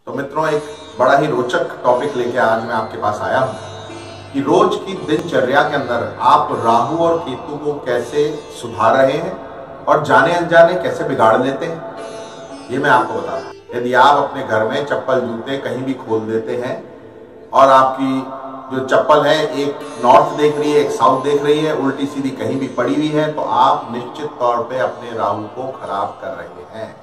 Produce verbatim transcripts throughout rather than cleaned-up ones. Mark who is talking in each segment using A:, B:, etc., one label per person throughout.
A: तो मित्रों, एक बड़ा ही रोचक टॉपिक लेके आज मैं आपके पास आया हूं कि रोज की दिनचर्या के अंदर आप राहु और केतु को कैसे सुधार रहे हैं और जाने अनजाने कैसे बिगाड़ लेते हैं, ये मैं आपको बता रहा हूं। यदि आप अपने घर में चप्पल जूते कहीं भी खोल देते हैं और आपकी जो चप्पल है एक नॉर्थ देख रही है, एक साउथ देख रही है, उल्टी सीधी कहीं भी पड़ी हुई है, तो आप निश्चित तौर पे अपने राहु को खराब कर रहे हैं।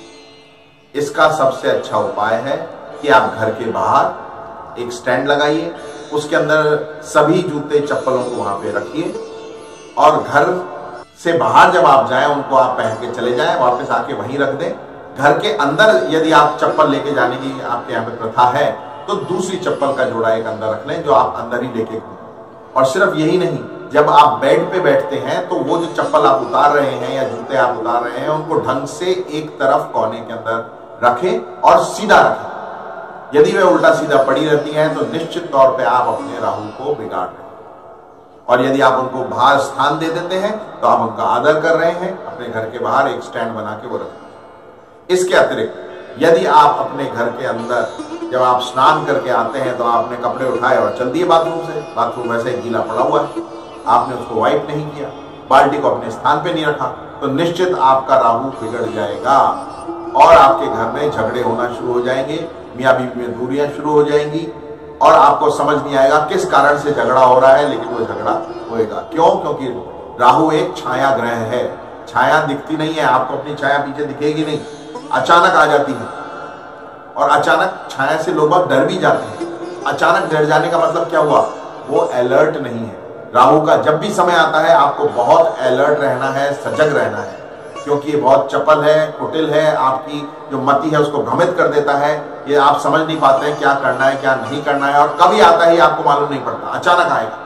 A: इसका सबसे अच्छा उपाय है कि आप घर के बाहर एक स्टैंड लगाइए, उसके अंदर सभी जूते चप्पलों को वहां पे रखिए और घर से बाहर जब आप जाएं उनको आप पहन के चले जाएं, वापस आके वहीं रख दें। घर के अंदर यदि आप चप्पल लेके जाने की आपके यहाँ पे प्रथा है तो दूसरी चप्पल का जोड़ा एक अंदर रख लें जो आप अंदर ही लेके घूमें। और सिर्फ यही नहीं, जब आप बेड पे बैठते हैं तो वो जो चप्पल आप उतार रहे हैं या जूते आप उतार रहे हैं उनको ढंग से एक तरफ कोने के अंदर रखें और सीधा रखें। यदि वे उल्टा सीधा पड़ी रहती हैं तो निश्चित तौर पे आप अपने राहु को बिगाड़ रहे हैं। और यदि आप उनको बाहर स्थान दे देते हैं तो आप उनका आदर कर रहे हैं। अपने घर के बाहर एक स्टैंड बना के वो रखें। इसके अतिरिक्त यदि आप अपने घर के अंदर जब आप स्नान करके आते हैं तो आपने कपड़े उठाए और चल दिए बाथरूम से, बाथरूम वैसे गीला पड़ा हुआ है, आपने उसको वाइप नहीं किया, बाल्टी को अपने स्थान पे नहीं रखा, तो निश्चित आपका राहु बिगड़ जाएगा और आपके घर में झगड़े होना शुरू हो जाएंगे, मियां बीवी में दूरियां शुरू हो जाएंगी और आपको समझ नहीं आएगा किस कारण से झगड़ा हो रहा है, लेकिन वो झगड़ा होएगा। क्यों? क्योंकि राहु एक छाया ग्रह है। छाया दिखती नहीं है, आपको अपनी छाया पीछे दिखेगी नहीं, अचानक आ जाती है और अचानक छाया से लोग डर भी जाते हैं। अचानक डर जाने का मतलब क्या हुआ? वो अलर्ट नहीं है। राहु का जब भी समय आता है आपको बहुत अलर्ट रहना है, सजग रहना है, क्योंकि ये बहुत चपल है, कुटिल है, आपकी जो मति है उसको भ्रमित कर देता है। ये आप समझ नहीं पाते हैं क्या करना है क्या नहीं करना है, और कभी आता है आपको मालूम नहीं पड़ता, अचानक आएगा।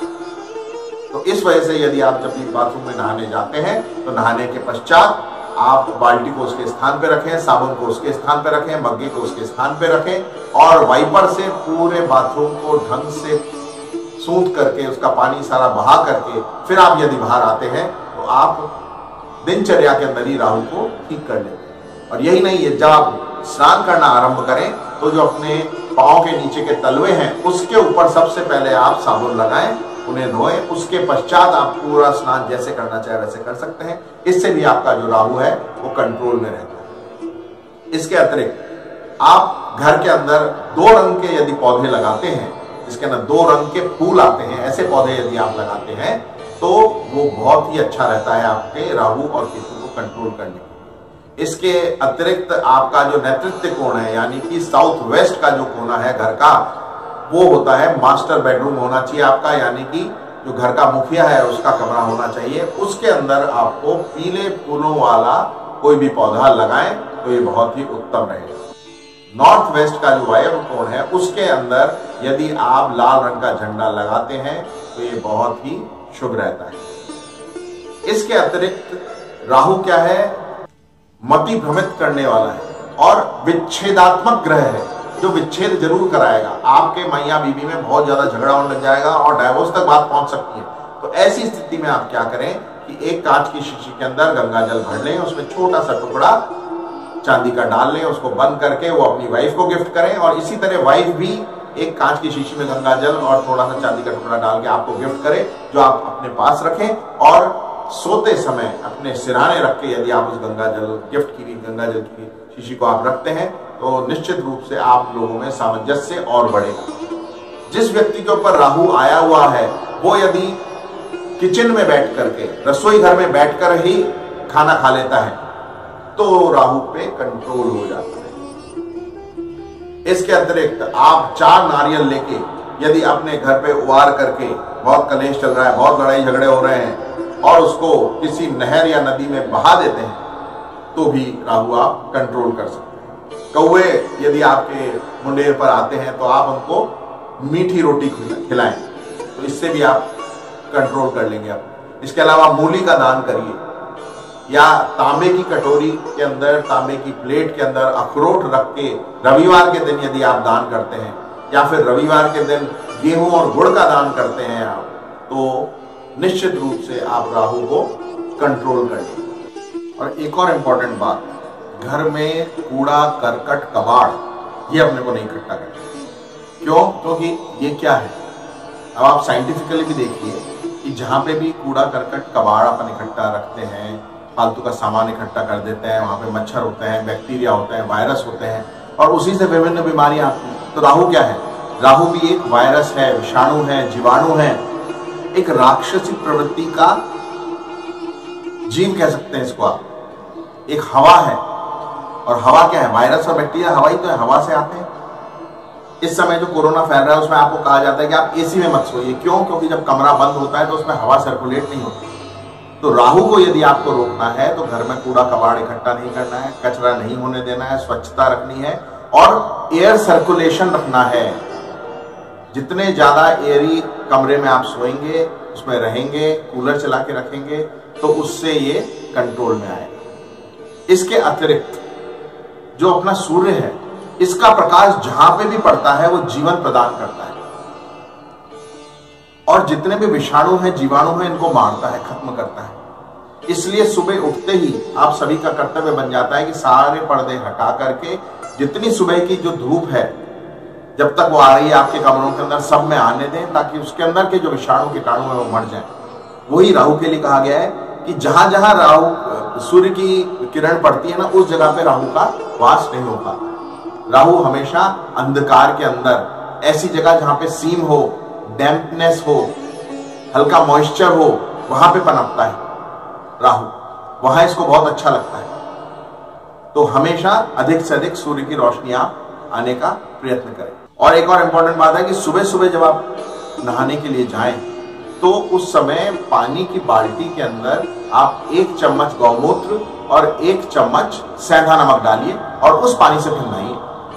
A: तो इस वजह से यदि आप जब भी बाथरूम में नहाने जाते हैं तो नहाने के पश्चात आप बाल्टी को उसके स्थान पे रखें, साबुन को उसके स्थान पे रखें, मग्गे को उसके स्थान पे रखें और वाइपर से पूरे बाथरूम को ढंग से सूंध करके उसका पानी सारा बहा करके फिर आप यदि बाहर आते हैं तो आप दिनचर्या के अंदर ही राहु को ठीक कर लेते हैं। और यही नहीं है, जब आप स्नान करना आरंभ करें तो जो अपने पांव के नीचे के तलवे हैं उसके ऊपर सबसे पहले आप साबुन लगाएं, उन्हें धोएं, उसके पश्चात आप पूरा स्नान जैसे करना चाहे वैसे कर सकते हैं। इससे भी आपका जो राहु है वो कंट्रोल में रहता है। इसके अतिरिक्त आप घर के अंदर दो रंग के यदि पौधे लगाते हैं, जिसके अंदर दो रंग के फूल आते हैं, ऐसे पौधे यदि आप लगाते हैं तो वो बहुत ही अच्छा रहता है आपके राहु और केतु को कंट्रोल करने के। इसके अतिरिक्त आपका जो नेतृत्व कोण है, यानी कि साउथ वेस्ट का जो कोना है घर का, वो होता है मास्टर बेडरूम होना चाहिए आपका, यानी कि जो घर का मुखिया है उसका कमरा होना चाहिए। उसके अंदर आपको पीले फूलों वाला कोई भी पौधा लगाएं तो ये बहुत ही उत्तम रहेगा। नॉर्थ वेस्ट का जो वायव्य कोण है उसके अंदर यदि आप लाल रंग का झंडा लगाते हैं तो ये बहुत ही शुभ रहता है। इसके अतिरिक्त राहु क्या है? मति भ्रमित करने वाला है और विच्छेदात्मक ग्रह है, जो विच्छेद जरूर कराएगा। आपके मियां बीवी में बहुत ज्यादा झगड़ा होने लग जाएगा और डाइवोर्स तक बात पहुंच सकती है। तो ऐसी स्थिति में आप क्या करें कि एक कांच की शीशी के अंदर गंगा जल भर लें, उसमें छोटा सा टुकड़ा चांदी का डाल लें, उसको बंद करके वो अपनी वाइफ को गिफ्ट करें और इसी तरह वाइफ भी एक कांच की शीशी में गंगा जल और थोड़ा सा चांदी का टुकड़ा डाल के आपको गिफ्ट करे, जो आप अपने पास रखें और सोते समय अपने सिरहाने रख के यदि आप उस गंगा जल गिफ्ट की गंगा जल की शीशी को आप रखते हैं तो निश्चित रूप से आप लोगों में सामंजस्य और बढ़ेगा। जिस व्यक्ति के ऊपर राहु आया हुआ है वो यदि किचन में बैठ करके, रसोई घर में बैठकर ही खाना खा लेता है तो राहु पे कंट्रोल हो जाता है। इसके अतिरिक्त आप चार नारियल लेके यदि अपने घर पे उबार करके, बहुत कलेश चल रहा है, बहुत लड़ाई झगड़े हो रहे हैं, और उसको किसी नहर या नदी में बहा देते हैं तो भी राहु आप कंट्रोल कर सकते हैं। कौवे यदि आपके मुंडेर पर आते हैं तो आप उनको मीठी रोटी खिलाएं तो इससे भी आप कंट्रोल कर लेंगे आप। इसके अलावा मूली का दान करिए, या तांबे की कटोरी के अंदर, तांबे की प्लेट के अंदर अखरोट रख के रविवार के दिन यदि आप दान करते हैं, या फिर रविवार के दिन गेहूं और गुड़ का दान करते हैं आप, तो निश्चित रूप से आप राहु को कंट्रोल करेंगे। और एक और इंपॉर्टेंट बात, घर में कूड़ा करकट कबाड़ ये अपने को नहीं इकट्ठा करना। क्यों? क्योंकि ये क्या है, अब आप साइंटिफिकली भी देखिए कि जहाँ पे भी कूड़ा करकट कबाड़ अपन इकट्ठा रखते हैं, फालतू का सामान इकट्ठा कर देते हैं, वहाँ पे मच्छर होते हैं, बैक्टीरिया होते हैं, वायरस होते हैं और उसी से विभिन्न बीमारियां आती हैं। तो राहु क्या है? राहु भी एक वायरस है, विषाणु है, जीवाणु है, एक राक्षसी प्रवृत्ति का जीव कह सकते हैं इसको आप। एक हवा है, और हवा क्या है? वायरस और बैक्टीरिया हवा ही तो है, हवा से आते हैं। इस समय जो कोरोना फैल रहा है उसमें आपको कहा जाता है कि आप एसी में मत सोइए। क्यों? क्योंकि जब कमरा बंद होता है तो उसमें हवा सर्कुलेट नहीं होती। तो राहु को यदि आपको रोकना है तो घर में कूड़ा कबाड़ इकट्ठा नहीं करना है, कचरा नहीं होने देना है, स्वच्छता रखनी है और एयर सर्कुलेशन रखना है। जितने ज्यादा एयरी कमरे में आप सोएंगे, उसमें रहेंगे, कूलर चला के रखेंगे, तो उससे ये कंट्रोल में आएगा। इसके अतिरिक्त जो अपना सूर्य है, इसका प्रकाश जहां पे भी पड़ता है वो जीवन प्रदान करता है और जितने भी विषाणु हैं, जीवाणु हैं, इनको मारता है, खत्म करता है। इसलिए सुबह उठते ही आप सभी का कर्तव्य बन जाता है कि सारे पर्दे हटा करके जितनी सुबह की जो धूप है, जब तक वो आ रही है आपके कमरों के अंदर, सब में आने दें, ताकि उसके अंदर के जो विषाणु कीटाणु है वो मर जाए। वही राहु के लिए कहा गया है कि जहां जहां राहु सूर्य की किरण पड़ती है ना, उस जगह पे राहु का वास नहीं हो पाता। राहु हमेशा अंधकार के अंदर, ऐसी जगह जहां पे सीम हो, डैम्पनेस हो, हल्का मॉइस्चर हो, वहां पे पनपता है राहु, वहां इसको बहुत अच्छा लगता है। तो हमेशा अधिक से अधिक सूर्य की रोशनी आप आने का प्रयत्न करें। और एक और इंपॉर्टेंट बात है कि सुबह सुबह जब आप नहाने के लिए जाएं तो उस समय पानी की बाल्टी के अंदर आप एक चम्मच गौमूत्र और एक चम्मच सेंधा नमक डालिए और उस पानी से फिर नहाइए।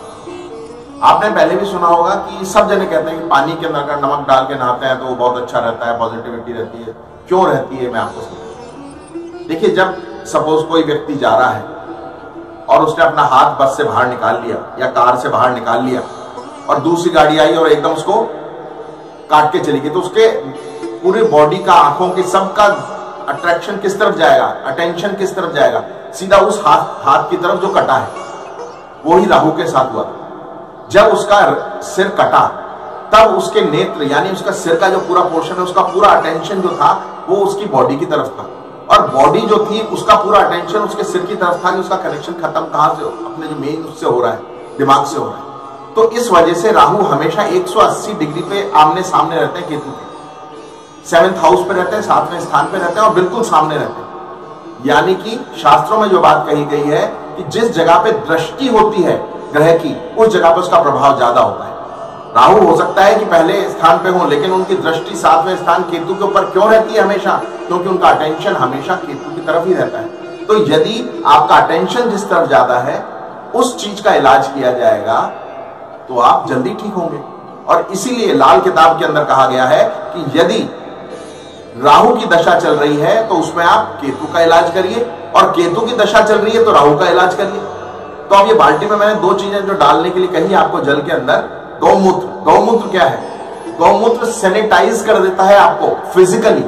A: आपने पहले भी सुना होगा कि सब जने कहते हैं कि पानी के अंदर अगर नमक डाल के नहाते हैं तो वो बहुत अच्छा रहता है, पॉजिटिविटी रहती है। क्यों रहती है, मैं आपको समझाऊं। देखिए, जब सपोज कोई व्यक्ति जा रहा है और उसने अपना हाथ बस से बाहर निकाल लिया या कार से बाहर निकाल लिया और दूसरी गाड़ी आई और एकदम उसको काट के चली गई, तो उसके पूरे बॉडी का, आंखों के सबका अट्रैक्शन किस तरफ जाएगा, अटेंशन किस तरफ जाएगा? सीधा उस हाथ हाथ की तरफ जो कटा है। वो ही राहु के साथ हुआ। जब उसका सिर कटा तब उसके नेत्र, यानी उसका सिर का जो पूरा पोर्शन है, उसका पूरा अटेंशन जो था वो उसकी बॉडी की तरफ था और बॉडी जो थी उसका पूरा अटेंशन उसके सिर की तरफ था कि उसका कनेक्शन खत्म कहां से, अपने जो मेन उससे हो रहा है, दिमाग से हो रहा है। तो इस वजह से राहु हमेशा एक सौ अस्सी डिग्री पे आमने सामने रहते हैं केतु के। सेवेंथ हाउस पे रहते हैं, सातवें स्थान पे रहते हैं और बिल्कुल सामने रहते हैं। यानी कि शास्त्रों में जो बात कही गई है कि जिस जगह पे दृष्टि होती है ग्रह की, उस जगह पे उसका प्रभाव ज्यादा होता है। राहु हो सकता है कि पहले स्थान पे हो, लेकिन उनकी दृष्टि सातवें स्थान केतु के ऊपर क्यों रहती है हमेशा? क्योंकि उनका अटेंशन हमेशा केतु की तरफ ही रहता है। तो यदि आपका अटेंशन जिस तरफ ज्यादा है, उस चीज का इलाज किया जाएगा तो आप जल्दी ठीक होंगे। और इसीलिए लाल किताब के अंदर कहा गया है कि यदि राहु की दशा चल रही है तो उसमें आप केतु का इलाज करिए, और केतु की दशा चल रही है तो राहु का इलाज करिए। तो अब ये बाल्टी में मैंने दो चीजें जो डालने के लिए कही आपको जल के अंदर, गौमूत्र। गौमूत्र क्या है? गौमूत्र सैनिटाइज कर देता है आपको फिजिकली,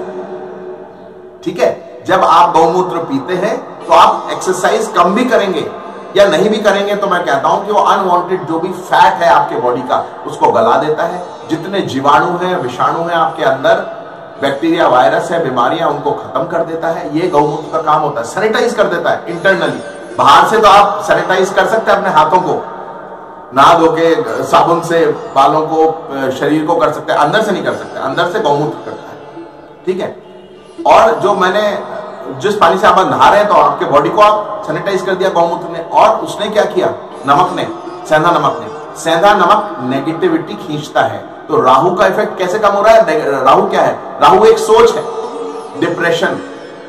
A: ठीक है। जब आप गौमूत्र पीते हैं तो आप एक्सरसाइज कम भी करेंगे या नहीं भी करेंगे, तो मैं कहता हूं कि वो अनवांटेड जो भी फैट है आपके बॉडी का, उसको गला देता है। जितने जीवाणु हैं, विषाणु हैं आपके अंदर, बैक्टीरिया, वायरस है, बीमारियां, उनको खत्म कर देता है। ये गौमूत्र का काम होता है, सैनिटाइज कर देता है इंटरनली। बाहर से तो आप सैनिटाइज कर सकते हैं अपने हाथों को, नहा धो के साबुन से बालों को, शरीर को कर सकते हैं, अंदर से नहीं कर सकते। अंदर से गौमूत्र करता है, ठीक है। और जो मैंने, जिस पानी से आप नहा रहे हैं तो आपके बॉडी को आप सैनिटाइज कर दिया गौमूत्र ने। और उसने क्या किया? नमक ने, सेंधा नमक ने। सेंधा नमक नेगेटिविटी खींचता है। तो राहु का इफेक्ट कैसे कम हो रहा है? राहु क्या है? राहु एक सोच है, डिप्रेशन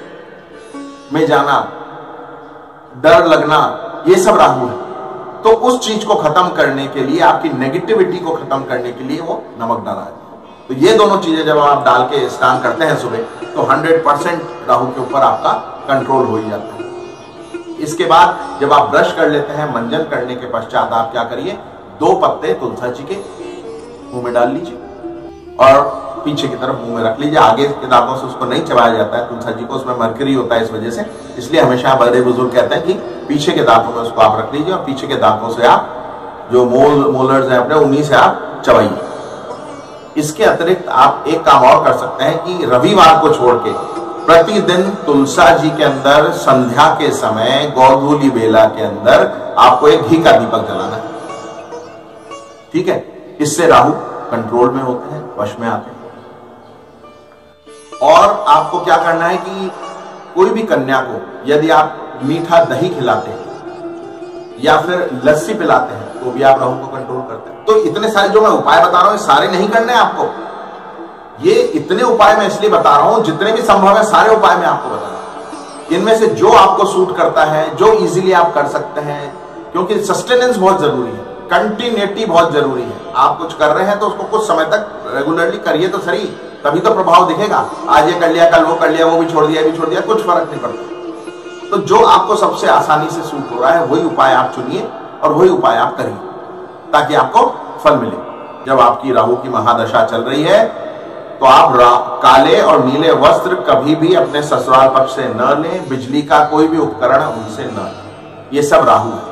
A: में जाना, डर लगना, ये सब राहु है। तो उस चीज को खत्म करने के लिए, आपकी नेगेटिविटी को खत्म करने के लिए वो नमक डाला है। तो ये दोनों चीजें जब आप डाल के स्नान करते हैं सुबह, तो हंड्रेड परसेंट राहु के ऊपर आपका कंट्रोल हो ही जाता है। इसके बाद जब आप ब्रश कर लेते हैं, मंजन करने के पश्चात आप क्या करिए? दो पत्ते तुलसी जी के मुंह में डाल लीजिए और पीछे की तरफ मुंह में रख लीजिए। आगे के दांतों से उसको नहीं चबाया जाता है, तुलसी जी को, उसमें मरकरी होता है, इस वजह से। इसलिए हमेशा बड़े बुजुर्ग कहते हैं कि पीछे के दांतों में उसको आप रख लीजिए और पीछे के दांतों से आप जो मोल मोलर्स हैं अपने, उन्हीं से आप चबाइए। इसके अतिरिक्त आप एक काम और कर सकते हैं कि रविवार को छोड़ के प्रतिदिन तुलसा जी के अंदर संध्या के समय गौधूली बेला के अंदर आपको एक घी का दीपक जलाना है। ठीक है, इससे राहु कंट्रोल में होते हैं, वश में आते हैं। और आपको क्या करना है कि कोई भी कन्या को यदि आप मीठा दही खिलाते हैं या फिर लस्सी पिलाते हैं तो भी आप राहु को कंट्रोल करते हैं। तो इतने सारे जो मैं उपाय बता रहा हूं, सारे नहीं करने हैं आपको। ये इतने उपाय मैं इसलिए बता रहा हूं, जितने भी संभव है सारे उपाय मैं आपको बता रहा हूं। इनमें से जो आपको सूट करता है, जो इजीली आप कर सकते हैं, क्योंकि सस्टेनेंस बहुत जरूरी है, कंटिन्यूटी बहुत जरूरी है। आप कुछ कर रहे हैं तो उसको कुछ समय तक रेगुलरली करिए तो सही, तभी तो प्रभाव दिखेगा। आज ये कर लिया, कल वो कर लिया, वो भी छोड़ दिया, भी छोड़ दिया, कुछ फर्क नहीं पड़ता। तो जो आपको सबसे आसानी से सूट हो रहा है वही उपाय आप चुनिए और वही उपाय आप करिए, ताकि आपको फल मिले। जब आपकी राहु की महादशा चल रही है तो आप काले और नीले वस्त्र कभी भी अपने ससुराल पक्ष से न लें। बिजली का कोई भी उपकरण उनसे न लें, ये सब राहु है।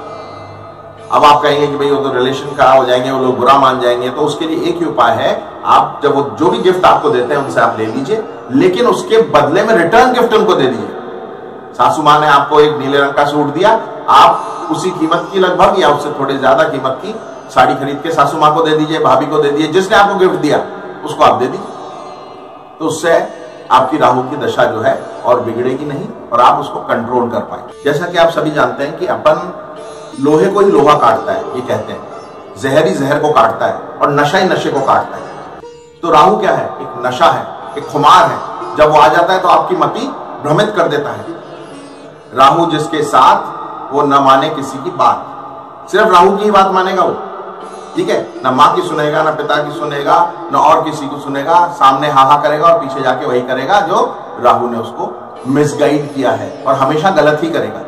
A: अब आप कहेंगे कि भाई वो तो रिलेशन खराब हो जाएंगे, वो लोग बुरा मान जाएंगे, तो उसके लिए एक ही उपाय है, आप जब वो जो भी गिफ्ट आपको देते हैं उनसे आप ले लीजिए, लेकिन उसके बदले में रिटर्न गिफ्ट उनको दे दीजिए। सासू माँ ने आपको एक नीले रंग का सूट दिया, आप उसी कीमत की लगभग या उससे थोड़ी ज्यादा कीमत की साड़ी खरीद के सासू माँ को दे दीजिए, भाभी को दे दीजिए, जिसने आपको गिफ्ट दिया उसको आप दे दीजिए। तो उससे आपकी राहु की दशा जो है और बिगड़ेगी नहीं और आप उसको कंट्रोल कर पाएंगे। जैसा कि आप सभी जानते हैं कि अपन लोहे को ही लोहा काटता है, ये कहते हैं, जहर ही जहर को काटता है और नशा ही नशे को काटता है। तो राहु क्या है? एक नशा है, एक खुमार है। जब वो आ जाता है तो आपकी मति भ्रमित कर देता है। राहु जिसके साथ वो न माने किसी की बात, सिर्फ राहु की ही बात मानेगा वो, ठीक है, ना माँ की सुनेगा, ना पिता की सुनेगा, ना और किसी को सुनेगा। सामने हा हा करेगा और पीछे जाके वही करेगा जो राहु ने उसको मिसगाइड किया है, और हमेशा गलत ही करेगा।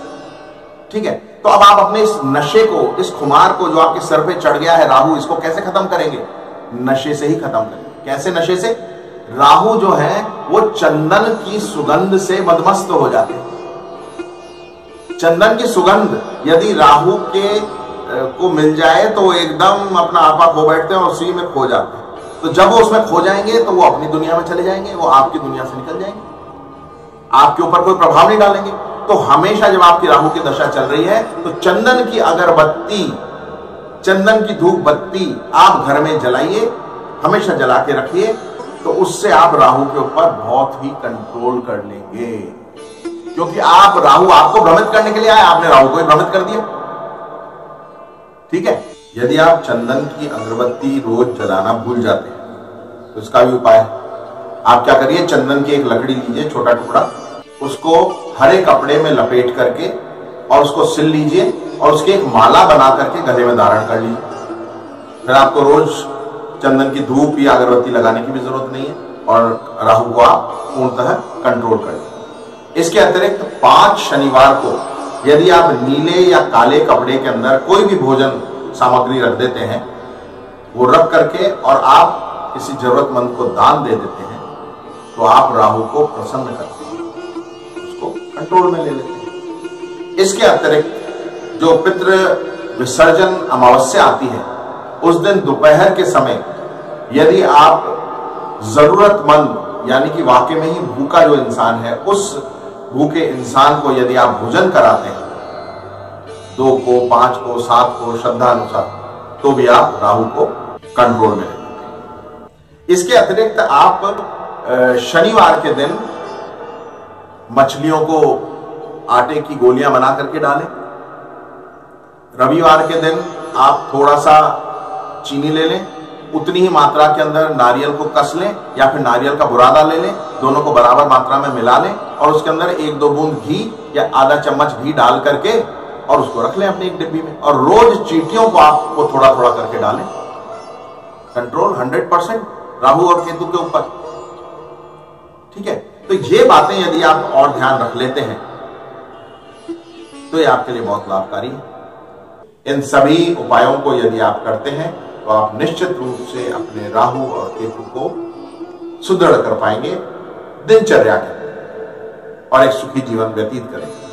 A: ठीक है, तो अब आप अपने इस नशे को, इस खुमार को जो आपके सर पे चढ़ गया है राहु, इसको कैसे खत्म करेंगे? नशे से ही खत्म करेंगे। कैसे नशे से? राहु जो है वो चंदन की सुगंध से मदमस्त हो जाते हैं। चंदन की सुगंध यदि राहु के को मिल जाए तो वो एकदम अपना आपा खो बैठते हैं और उसी में खो जाते हैं। तो जब वो उसमें खो जाएंगे तो वो अपनी दुनिया में चले जाएंगे, वो आपकी दुनिया से निकल जाएंगे, आपके ऊपर कोई प्रभाव नहीं डालेंगे। तो हमेशा जब आपकी राहु की दशा चल रही है तो चंदन की अगरबत्ती, चंदन की धूप बत्ती आप घर में जलाइए, हमेशा जला के रखिए, तो उससे आप राहु के ऊपर बहुत ही कंट्रोल कर लेंगे। क्योंकि आप राहु आपको भ्रमित करने के लिए आए, आपने राहु को ही भ्रमित कर दिया। ठीक है, यदि आप चंदन की अगरबत्ती रोज जलाना भूल जाते हैं तो इसका भी उपाय है। आप क्या करिए, चंदन की एक लकड़ी लीजिए, छोटा टुकड़ा, उसको हरे कपड़े में लपेट करके और उसको सिल लीजिए और उसकी एक माला बना करके गले में धारण कर लीजिए। फिर आपको रोज चंदन की धूप या अगरबत्ती लगाने की भी जरूरत नहीं है और राहु को आप पूर्णतः कंट्रोल कर लीजिए। इसके अतिरिक्त पांच शनिवार को यदि आप नीले या काले कपड़े के अंदर कोई भी भोजन सामग्री रख देते हैं, वो रख करके और आप किसी जरूरतमंद को दान दे देते हैं, तो आप राहु को प्रसन्न करते हैं, उसको कंट्रोल में ले लेते हैं। इसके अतिरिक्त जो पितृ विसर्जन अमावस्या आती है, उस दिन दोपहर के समय यदि आप जरूरतमंद यानी कि वाकई में ही भूखा जो इंसान है, उस भूखे इंसान को यदि आप भोजन कराते हैं, दो को, पांच को, सात को, श्रद्धा अनुसार, तो भी आप राहु को कंट्रोल में रखते हैं। इसके अतिरिक्त आप शनिवार के दिन मछलियों को आटे की गोलियां बना करके डालें। रविवार के दिन आप थोड़ा सा चीनी ले लें, उतनी ही मात्रा के अंदर नारियल को कस लें या फिर नारियल का बुरादा ले लें, दोनों को बराबर मात्रा में मिला लें और उसके अंदर एक दो बूंद घी या आधा चम्मच घी डाल करके और उसको रख लें अपनी एक डिब्बी में, और रोज चींटियों को आपको थोड़ा थोड़ा करके डालें। कंट्रोल हंड्रेड परसेंट राहु और केतु के ऊपर। ठीक है, तो ये बातें यदि आप और ध्यान रख लेते हैं तो ये आपके लिए बहुत लाभकारी है। इन सभी उपायों को यदि आप करते हैं तो आप निश्चित रूप से अपने राहु और केतु को सुदृढ़ कर पाएंगे दिनचर्या के और एक सुखी जीवन व्यतीत करेंगे।